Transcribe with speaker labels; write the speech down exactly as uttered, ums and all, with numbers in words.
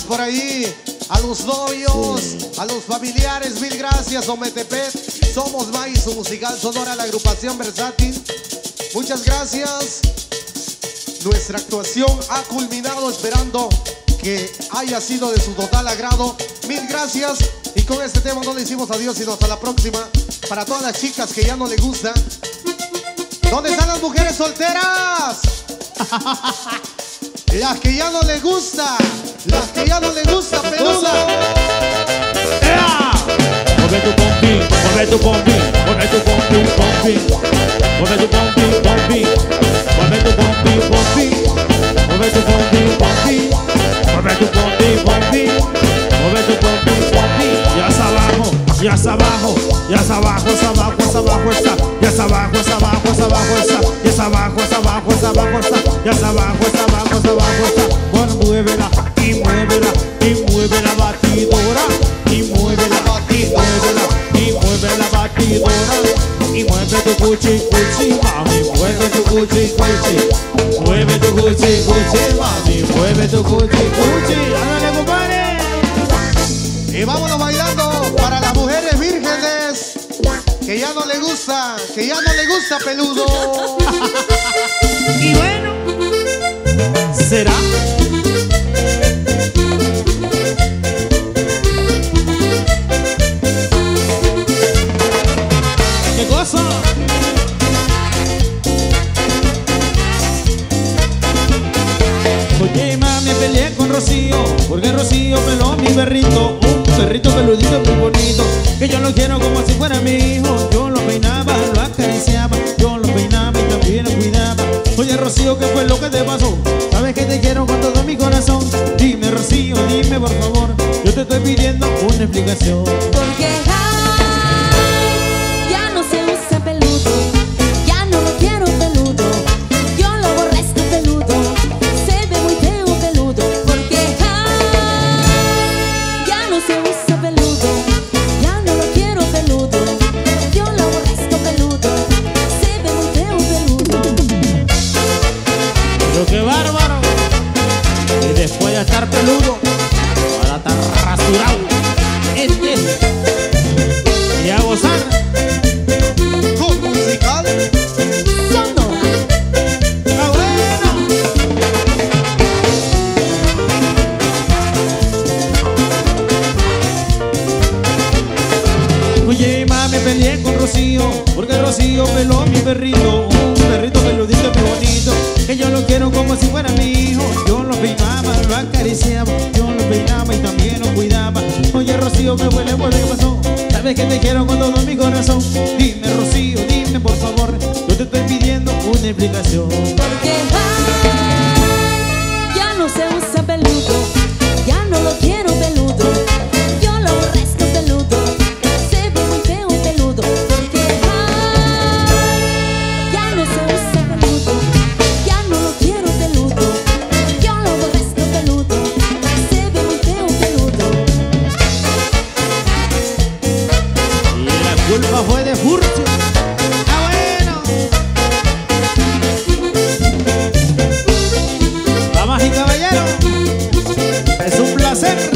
Speaker 1: por ahí. A los novios, sí. A los familiares, mil gracias, Ometepec. Somos Maíz Musical Sonora, la agrupación versátil. Muchas gracias. Nuestra actuación ha culminado, esperando que haya sido de su total agrado. Mil gracias. Y con este tema no le decimos adiós, sino hasta la próxima. Para todas las chicas que ya no les gusta. ¿Dónde están las mujeres solteras? Las que ya no les gusta. Las que ya no les gusta, peluda.
Speaker 2: Mueve tu pompi, mueve tu pompi, mueve tu pompi, pompi. Mueve tu pompi, pompi. Mueve tu pompi, pompi. Mueve tu pompi, pompi. Mueve tu pompi, pompi. Mueve tu pompi, pompi. Ya es abajo, ya es abajo, ya es abajo, es abajo, es abajo está. Ya es abajo, es abajo, es abajo está. Ya es abajo, es abajo, es abajo está. Ya es abajo, es abajo, es abajo está. Bueno, muévela y muévela y mueve la batidora. Y muévela y muévela y mueve la batidora. Y mueve tu cuchi, cuchi, mami. Mueve tu cuchi, cuchi. Mueve tu cuchi, cuchi, mami. Mueve tu cuchi, cuchi. Ándale, compadre.
Speaker 1: Y vámonos bailando para las mujeres vírgenes que ya no le gusta, que ya no le gusta, peludo.
Speaker 2: Y bueno, ¿será? ¿Qué cosa? Oye, mami, peleé con Rocío, porque Rocío peló mi perrito. Un perrito peludito muy bonito, que yo lo quiero como si fuera mi hijo. Yo lo peinaba, lo acariciaba, yo lo peinaba y también lo cuidaba. Oye, Rocío, ¿qué fue lo que te pasó? Sabes que te quiero con todo mi corazón. Dime, Rocío, dime por favor, yo te estoy pidiendo una explicación.
Speaker 3: Porque ay, ya no se usa peludo, ya no lo quiero peludo, yo lo aborrezco peludo, se ve muy feo peludo. Porque ay, ya no se usa peludo, ya no lo quiero peludo, yo lo aborrezco peludo, se ve muy feo peludo.
Speaker 2: Pero qué bárbaro. Y después de estar peludo, ahora está rasurado. Este y a gozar
Speaker 1: Con musical
Speaker 3: Sonora.
Speaker 2: ¡Está bueno! Oye, mami, peleé con Rocío, porque Rocío peló mi perrito. Un perrito peludito muy bonito, que yo lo quiero como si fuera mi hijo. Yo lo peinaba, lo acariciaba, yo lo peinaba y también lo cuidaba. Oye, Rocío, ¿qué fue, qué pasó? Sabes que te quiero con todo mi corazón. Dime, Rocío, dime por favor, yo te estoy pidiendo una explicación.
Speaker 3: Porque ay, ya no se usa peludo, ya no lo quiero peludo, yo lo aborrezco peludo, se ve muy feo peludo. Porque ay, ya no se usa peludo, ya no lo quiero peludo, yo lo aborrezco peludo, se ve muy feo peludo.
Speaker 2: Y la culpa fue de Furcio. ¡Ah, bueno! Damas y caballeros, es un placer